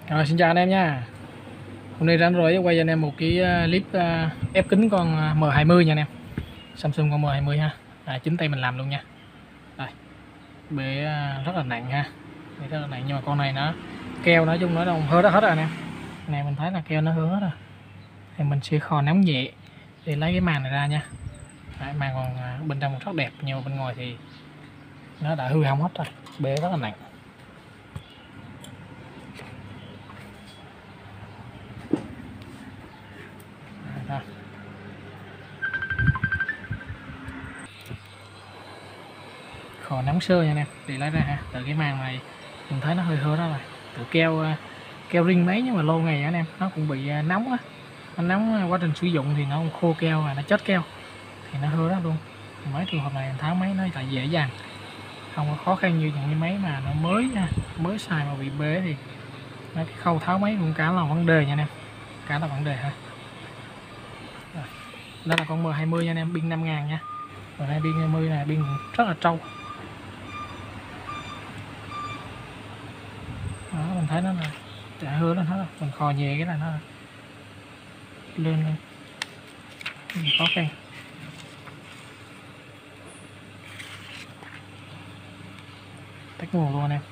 Rồi xin chào anh em nha. Hôm nay rảnh rỗi quay cho anh em một cái clip ép kính con M20 nha anh em. Samsung con M20 ha. Chính tay mình làm luôn nha. Đây. Bể rất là nặng ha. Bể rất là nặng nhưng mà con này nó keo nói chung nó đâu hứa hết rồi anh em. Anh em mình thấy là keo nó hứa hết rồi. Thì mình sẽ kho nóng nhẹ để lấy cái màn này ra nha. Đấy, màn còn bên trong rất đẹp nhưng mà bên ngoài thì nó đã hư hỏng hết rồi. Bể rất là nặng. Kho nóng sơ nha anh em để lấy ra ha. Từ cái màng này mình thấy nó hơi hơ đó rồi. Từ keo ring mấy nhưng mà lâu ngày anh em nó cũng bị nóng á, nó nóng quá trình sử dụng thì nó khô keo và nó chết keo thì nó hơ đó luôn. Thì mấy trường hợp này tháo máy nó là dễ dàng, không có khó khăn như những cái máy mà nó mới xài mà bị bể thì cái khâu tháo máy cũng cả là vấn đề nha anh em, cả là vấn đề ha. Rồi. Đó là con M20 nha anh em, pin 5000 nha. Rồi đây pin 20 này pin rất là trâu. Đó, mình thấy nó là chả hứa lên hết rồi. Mình khò nhẹ cái là nó lên luôn, khó khăn. Tách nguồn luôn em.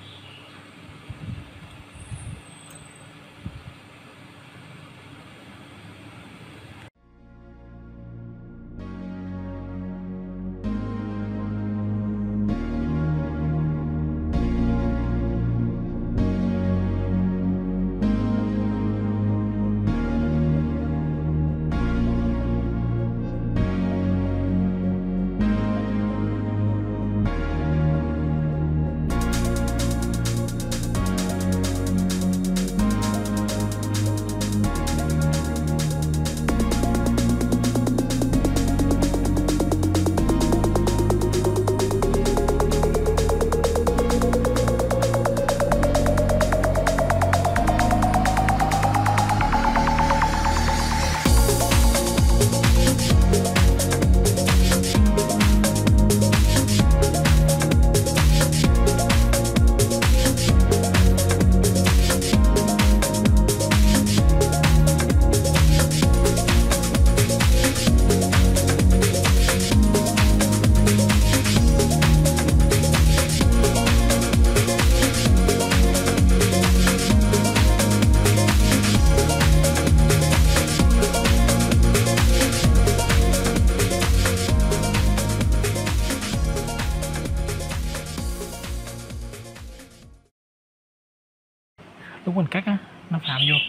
Lúc mình cắt á nó phạm vô.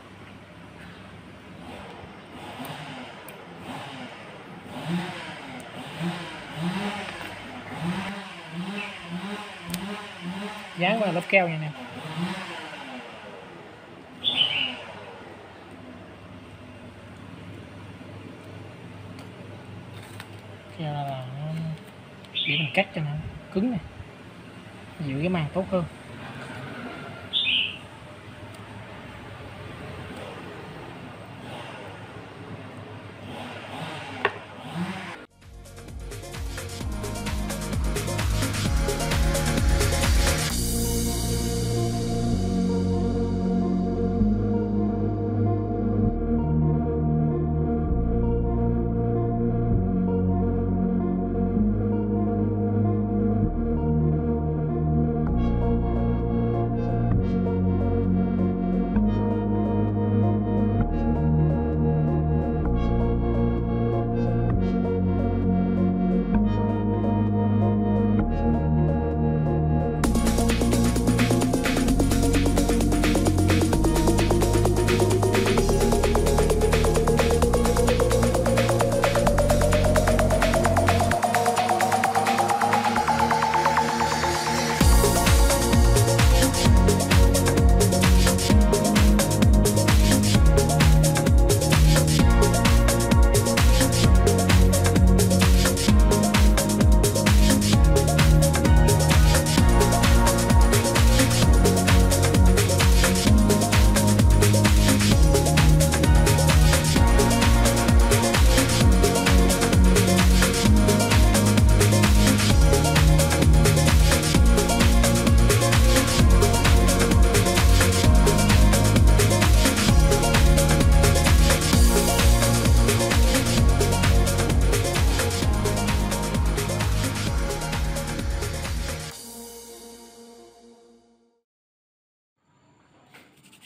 Dán vào lớp keo này nè. Keo là nó để mình cắt cho nó cứng này, giữ cái màng tốt hơn.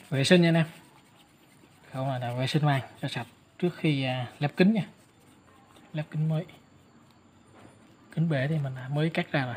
vệ sinh nha anh em, không là vệ sinh màng cho sạch trước khi lắp kính nha. Lắp kính mới, kính bể thì mình mới cắt ra rồi.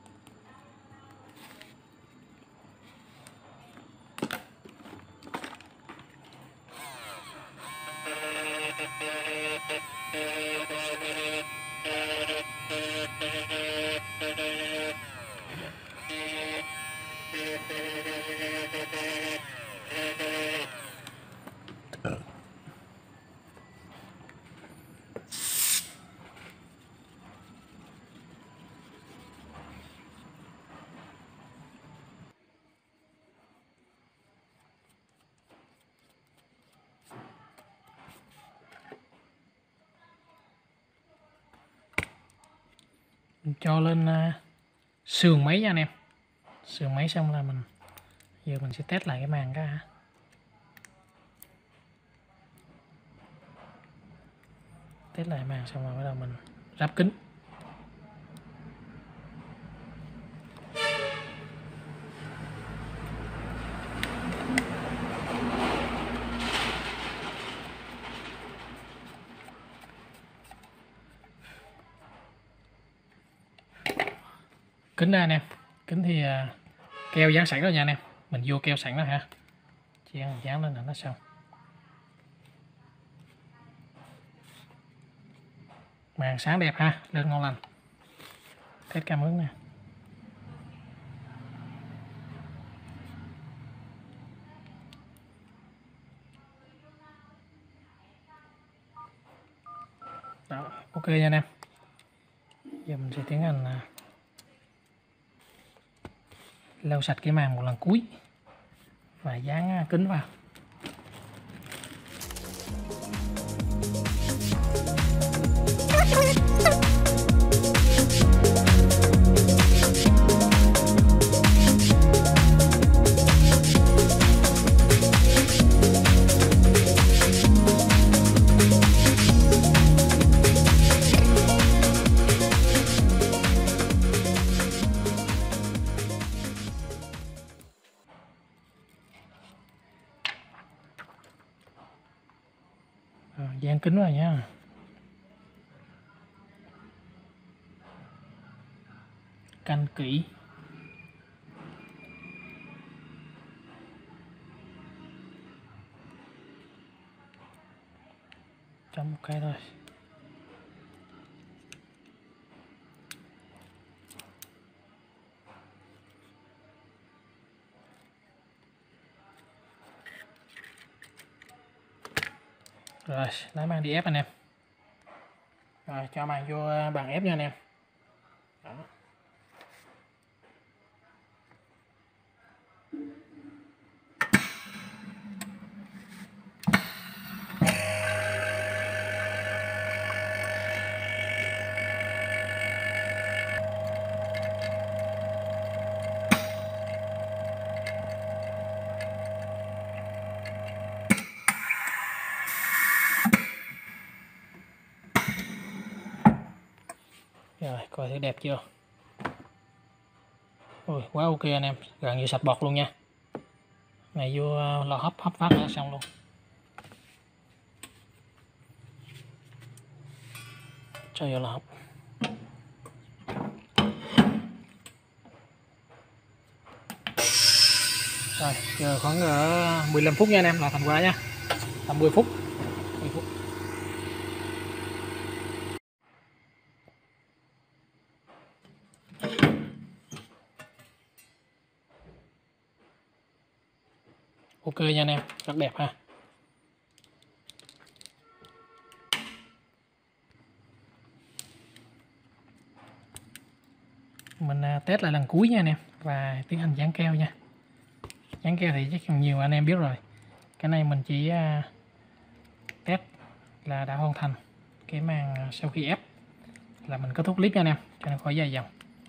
Mình cho lên sườn máy nha anh em. Sườn máy xong là giờ mình sẽ test lại cái màng ra. Test lại màng xong rồi bắt đầu mình ráp kính. Kính đây anh em, kính thì keo dán sẵn rồi nha anh em, mình vô keo sẵn đó ha, chỉ dán lên là nó xong. Màn sáng đẹp ha, lên ngon lành. Test cảm ứng nè. Đó, ok nha anh em. Giờ mình sẽ tiến hành lau sạch cái màng một lần cuối và dán kính vào. Dán kính vào nha. Canh kỹ. Chấm một cái thôi. Rồi, lấy mang đi ép anh em. Rồi, cho màng vô bàn ép nha anh em. Đó. Rồi, coi thử đẹp chưa. Ôi, quá ok anh em, gần như sạch bọt luôn nha. Này vô lò hấp phát là xong luôn. Cho vô lò hấp. Rồi, giờ khoảng 15 phút nha anh em là thành quả nha. Tầm 10 phút. 10 phút. Ok nha anh em, rất đẹp ha. Mình test lại lần cuối nha anh em và tiến hành dán keo nha. Dán keo thì chắc nhiều anh em biết rồi. Cái này mình chỉ test là đã hoàn thành. Cái màng sau khi ép là mình kết thúc clip nha anh em, cho nên khỏi dài dòng.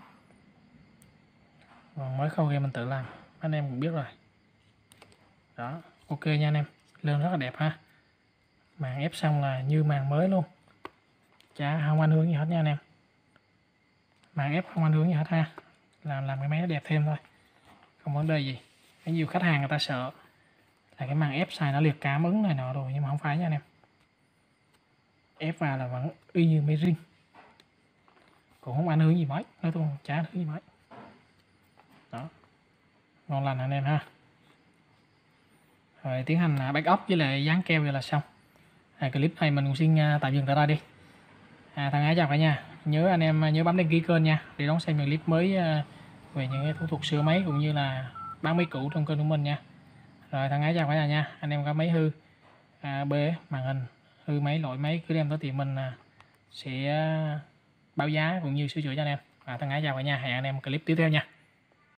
Còn mới khâu kia mình tự làm, anh em cũng biết rồi. Đó, ok nha anh em, lên rất là đẹp ha. Màng ép xong là như màng mới luôn, chả không ảnh hưởng gì hết nha anh em. Màng ép không ảnh hưởng gì hết ha, làm cái máy nó đẹp thêm thôi, không vấn đề gì. Có nhiều khách hàng người ta sợ là cái màng ép xài nó liệt cảm ứng này nọ rồi, nhưng mà không phải nha anh em, ép vào là vẫn y như máy riêng, cũng không ảnh hưởng gì mấy, nói chung chả ảnh hưởng gì mấy. Đó, ngon lành anh em ha. Rồi tiến hành backup với lại dán keo rồi là xong. Clip này mình cũng xin tạm dừng tại đây đi. Thân ái chào cả nhà, nhớ anh em nhớ bấm đăng ký kênh nha, để đón xem những clip mới về những cái thủ thuật sửa máy cũng như là bán máy cũ trong kênh của mình nha. Rồi thân ái chào cả nhà nha. Anh em có máy hư, bê màn hình hư máy, lỗi máy cứ đem tới tiệm mình sẽ báo giá cũng như sửa chữa cho anh em. Thân ái chào cả nhà, hẹn anh em clip tiếp theo nha.